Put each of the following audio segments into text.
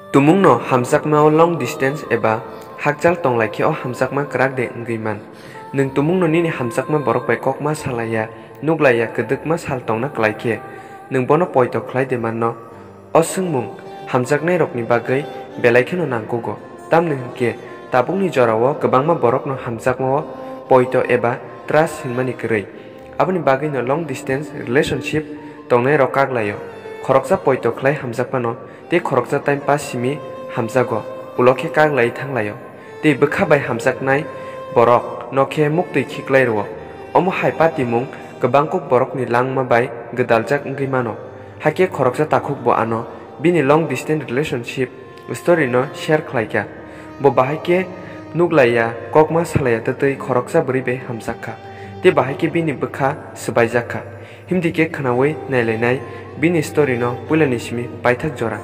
Tumungno hamjakmao long distance eba hakjal tonglaki o hamjakma krak de ngriman. Nung tumungno nini hamjakma borok bai kokma salaiya nuglaya kedekma sal tongna klaike. Nung bono poito klai de manno o sungmung hamjaknai rokni bagai belaikeno nangkugo. Tam nungke tabungni jorao kebangma borokno hamjakmao poito eba trust hingmani kerei. Aboni bagai no long distance relationship tongnai rokak layo. Khoroksa poito klai hamjakpano te khoroksa time pass simi hamjago uloke kak lai thanglayo. Te bkhabai hamjaknai borok nokhe muktui khiklai ro. Omo haipa timung kebangkok borokni langma bai gedaljak ngrimano. Hake khoroksa takhuk bo ano bini long distance relationship story no share khlaika. Bo bahake nuglaya kokma salaiya tetei khoroksa buribe hamjakka. Te bahake bini bkha sbaijakka. Himdike khanawi nailainai bini story no pulani simi paithak jora.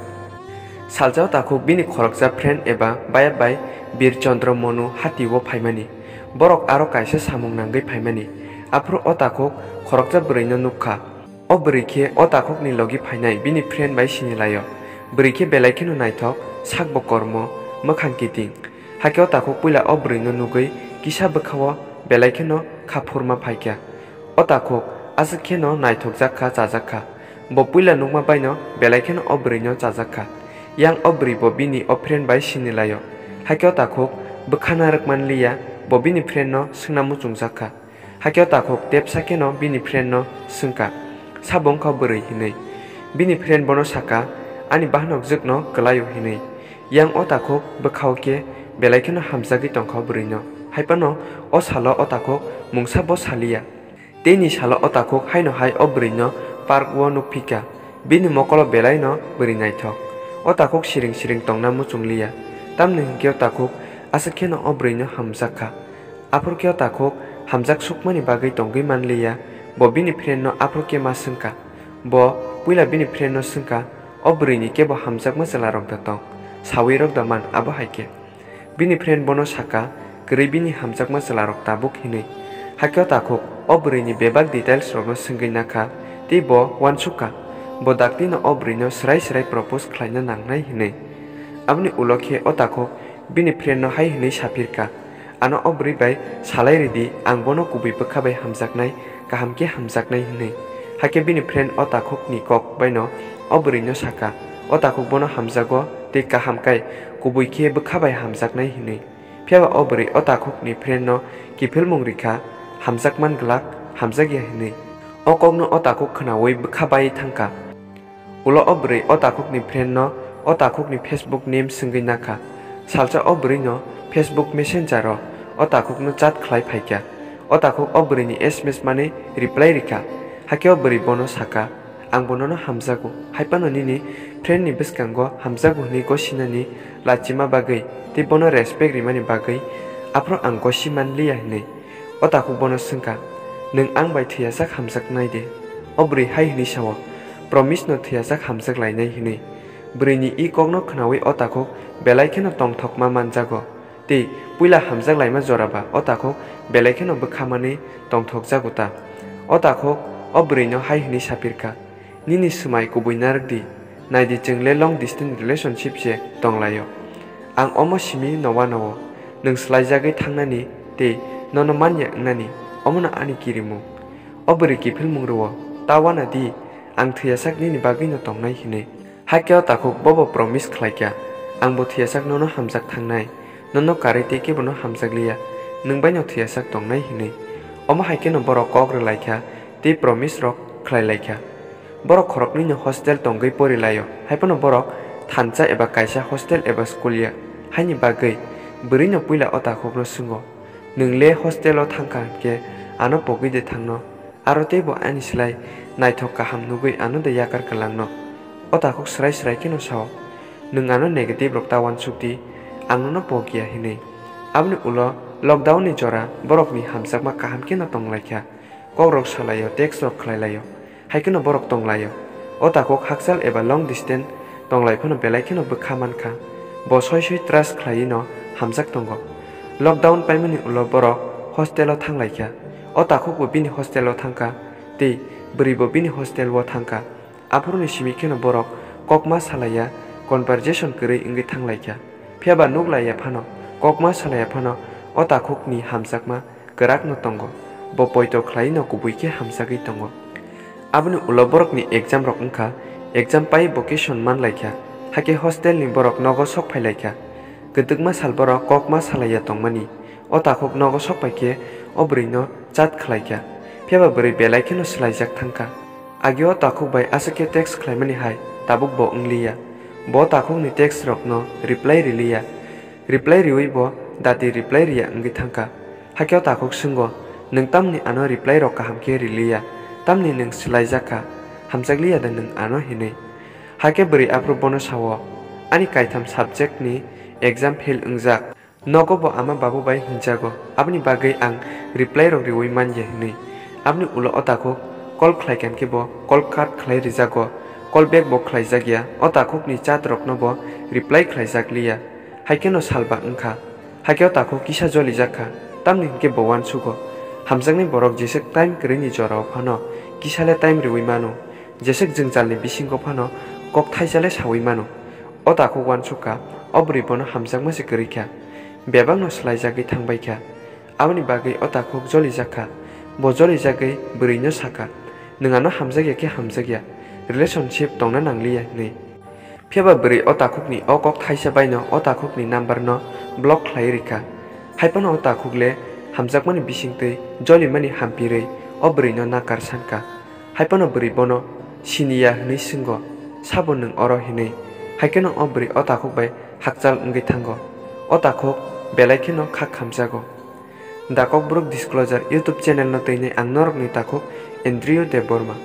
Saljao takuk bini khoroksa friend eba bayat bai bir chandra monu hati wo phaimani. Borok aro kaisa samung nangai phaimani. Apro o takuk khoroksa bwrino nukha. O bwrike o takuk ni logi phainai bini friend bai sinilayo. Bwrike belaikeno naithok sakbo kormo mokhang kiting. Hake o takuk puila o bwrino nugui kisa bkhawo belaikeno khapurma phaikya. O takuk asakeno naithok jakha chajakha. Bo puila nukma baino belaikeno o bwrino chajakha. Yang obri bo bini o friend bai sinilayo. Hakeo takuk bkhana rakman liya bo bini friend no sungnamu chungjakha. Hakeo takuk tepsake no bini friend no sungka. Sabong ka bwrui hinei. Bini friend bono saka ani bahnok jukno kelayo hinei. Yang o takuk bkhauke belaikeno hamjagi tongkha bwrui no. Haipano o salo o takuk mungsa bo saliya. Teni salo o takuk haino hai o bwrui no park wo nukphika. Bini mokolo belai no bwrui naithok. O takuk siring tongna muchung liya. Tam nungkeo takuk asakeno o bwrino hamjakha. Apurkeo takuk hamjak sukmani bagai tonggui man liya. Bo bini friend no apurke ma sungka. Bo puila bini friend no sungka o bwrini kebo hamjak ma chalarok da tong. Sawi rok da man abo haike. Bini friend bono saka gri bini hamjak ma chalarok tabuk hinei. Hakeo takuk o bwrini bebak details rok no sungui nakha. Ti bo wansuka. Bo dakti no obri no serai propose khlaina nangnai hinei. Abni ulokhe o takuk bini friend no hai hinei sapirka. Ano obri bai salai redi ang bono kubi bkha bai hamjaknai kahamke hamjaknai hinei. Hake bini friend o takuk ni kok bai no obri no saka. O takuk bono hamjago te kahamkai kubuike bkha bai hamjaknai hinei. Phiaba obri o takuk ni friend no kifil mungrikha hamjakman glak hamjagya hinei. O kokno o takuk khnawi bkha bai thangka. Ulo obri o takuk ni friend no o takuk ni Facebook name sungui nakha. Salcha obri no Facebook messenger o takuk no chat khlai phaikya. O takuk obri ni SMS mane reply rikha. Hake obri bono saka ang bono no hamjago. Haipano nini friend ni biskango hamjago ni ko sinani lachima bagai te bono respect rimani bagai apro ang ko siman liya hinei. O takuk bono sungka nung ang bai thiyasak hamjak naide. Obri hai hini sawo promise no thiyasak hamjak lainai hinei. Bwrini i kokno khnawi o takuk belaikeno tongthokma manjago. Te puila hamjak laima joraba o takuk belaikeno bkhamani tongthokjago ta. O takuk o bwrino hai hini sapirka. Nini smai kubui nardi naidi jingle long distance relationship je tonglayo. Ang omo simi nowa nowo nung slaijagui thangnani te nono manya ngnani omona ani kirimu. O bwri kifil mungro tawana di ang thiyasak nini bagui no tongnai hinei. Hakeo takuk bobo promise khlaikya. Ang bo thiyasak nono hamjak thangnai. Nono karite ke bono hamjak liya. Nung bai no thiyasak tongnai hinei. Omo haike no borok kok relaikha te promise rok khlailaikha. Borok khorokni no hostel tonggui porilayo. Haipano borok thancha eba kaisa hostel eba school ya. Haini bagui bwri no puila o takuk no sungo. Nung le hostel o thangka ke ano pogui de thangno. Aro te bo ani slai naithok kaham nugui ano de yakar kalangno. O takuk serai keno sao. Nung ano negative rok tawan sukti ang no pogia hinei. Abni ulo lockdown ni jora borok ni hamjakma kaham keno tonglaikha. Kokrok salayo text rok khlailayo. Haikeno borok tonglayo. O takuk haksal eba long distance tonglaiphono belaikeno bkha mankha. Bo soi trust khlaino hamjak tongo. Lockdown paimani ulo borok hostel o thanglaikha. O takuk bo bini hostel o thangka. Te bwri bo bini hostel o thangka. Apurni simi keno borok kokma salaiya conversation kiri ingi thanglaikia phiaba nuglaya phano kokma salaiya phano o takhukni hamjakma kerak no tongo bo poito khlai no kubuike hamjagui tongo aboni ulo borokni exam rok wngkha exam pai vocation manlaikia hake hostel ni borok nogo sok phailaikia gedugma sal borok kokma salaiya tongmani o takhuk nogo sok paike o bwrui no chat khlaikia phiaba bwrui belaike no slaijak thangka age o takhuk bai asake text khlaimani hai tabuk bo ungliya bo takhuk ni text rok no reply riliya reply riwi bo dati reply riya ngi thangka hake o takhuk sungo nung tamni ano reply rok kaham ke riliya tamni nung slaijaka hamjakliya da nung ano hinui hake bwrui approve bono sawo ani kaitam subject ni exam fail ungjak nogo bo ama babu bai hinjago abni bagai ang reply rok riwi manje hinui abni ulo o takhuk call khlaikan ke bo call card khlai rijago call back bo khlaijagya o takhuk ni chat rok no bo reply khlaijakliya haike no salba wngkha hake o takhuk kisa joli jakha tamni ke bo wan sugo hamjakni borok jesek time krini jorao phano kisale time riwi mano jesek jingjalni bisingo phano kok thaisale sawi mano o takhuk wan suka obri bono hamjakma se krikha bebang no slaijagui thangbaikha aboni bagai o takhuk joli jakha bo joli jagui bwrui no saka nungano hamjagya ke hamjagya relationship tongna nangliya ni phiaba bwrui o takhukni o kok thaisa baino o takhukni number no block khlai rikha haipano o takhukle hamjakmani bisingtui joli mani hampirei o bwrui no nakar sanka haipano bwrui bono siniya hinui singo sabo nung oro hinui haikeno o bwrui o takhuk bai hakjal ungui thango o takhuk belaike no khak hamjago The Kokborok Disclosure YouTube channel no tui ang norok ni takhuk Debbarma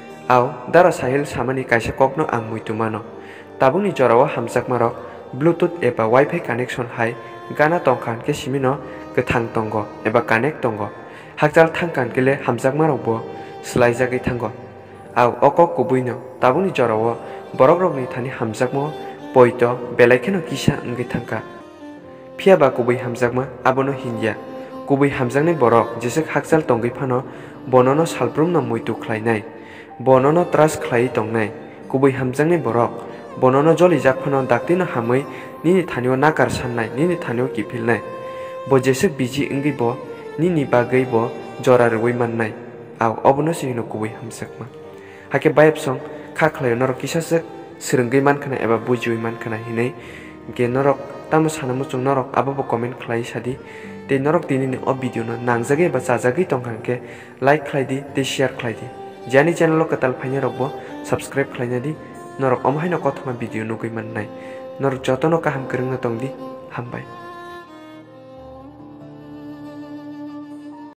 Aw dara sahil samani kaisa kokno ang muitumano tabungni jorao hamjakmarok Bluetooth eba Wi-Fi connection hai gana tongkhan ke simino gethang tongo eba connect tongo hakjal thangkan kele hamjakmarok bo slaijagui thango aw okok kubuino tabungni jorao borokrokni thani hamjakmo poito belaikeno kisa ungui thangka phiaba kubui hamjakma abono hinja kubui hamjakni borok jesek hakjal tongui phano bonono salprumno muitu khlainai bonono trust khlai tongnai kubui hamjakni borok bonono joli jak phano daktino hamui nini thanio nakar sannai nini thanio kipilnai bo jesek biji ungui bo nini bagai bo jora rwui mannai aw obono sino kubui hamjakma hake bayapsong kha khlaio norok kisasek srungui mankhana eba bujiui mankhana hinai ge norok tamo sanamuchung norok abo comment khlai sadi te norok dinini o video no nangjage ba chajagui tongkhanke like khlaidi te share khlaidi jani channel katal phaina rokbo subscribe khlaina di norok omhaino kothoma video nugui mannai norok jotono kaham kwrwngna tongdi hambai।